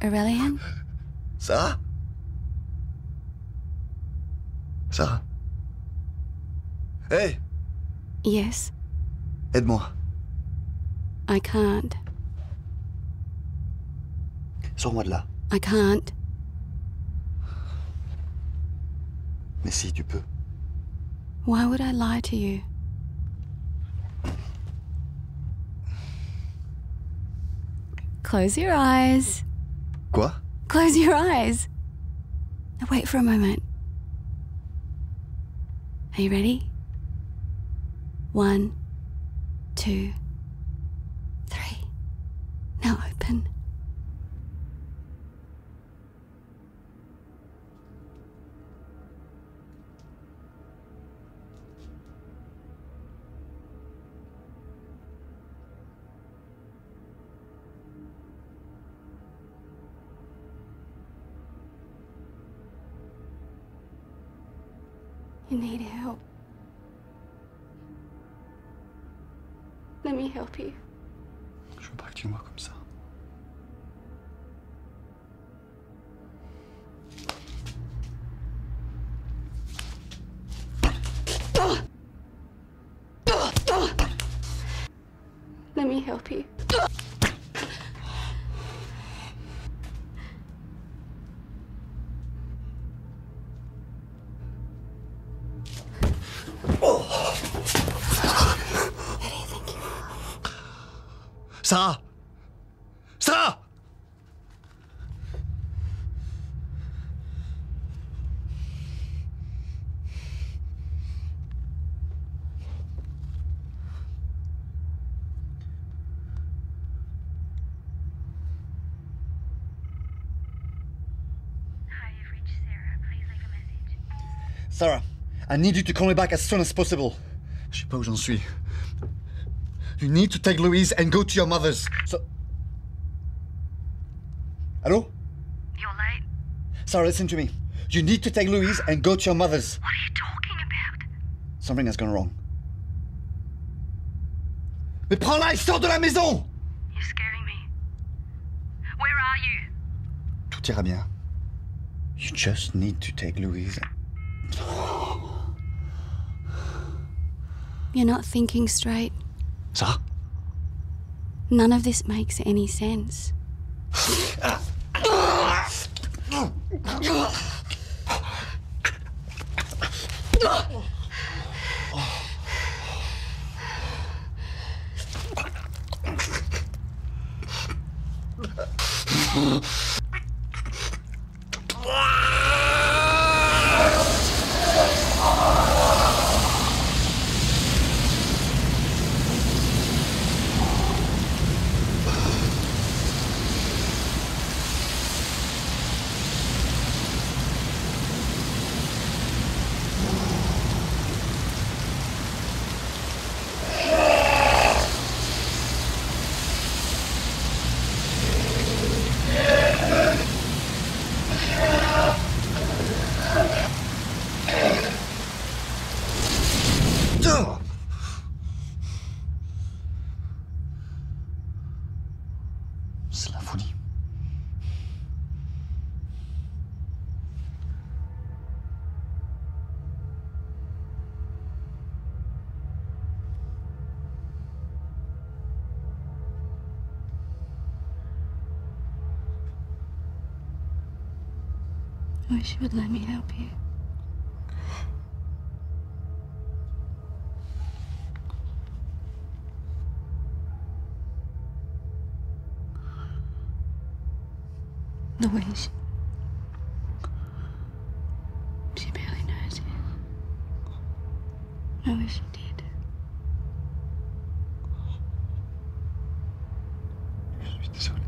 Aurelian? Sarah? Sarah? Hey! Yes. Aide-moi. I can't. Sors-moi de là. I can't. Mais si, tu peux. Why would I lie to you? Close your eyes. Quoi? Close your eyes. Now wait for a moment. Are you ready? 1, 2, 3. Now open. You need help. Let me help you. Je veux pas que tu me vois comme ça. Let me help you. Sarah! Sarah! Hi, you've reached Sarah. Please leave a message. Sarah, I need you to call me back as soon as possible. Je sais pas où j'en suis. You need to take Louise and go to your mother's. So... Hello? You're late. Sarah, listen to me. You need to take Louise and go to your mother's. What are you talking about? Something has gone wrong. Mais prends-la et sors de la maison! You're scaring me. Where are you? Tout ira bien. You just need to take Louise. You're not thinking straight. Sarah? None of this makes any sense. C'est la folie. I wish you would let me help you. Louise. She barely knows you. I wish she did. Je suis désolé.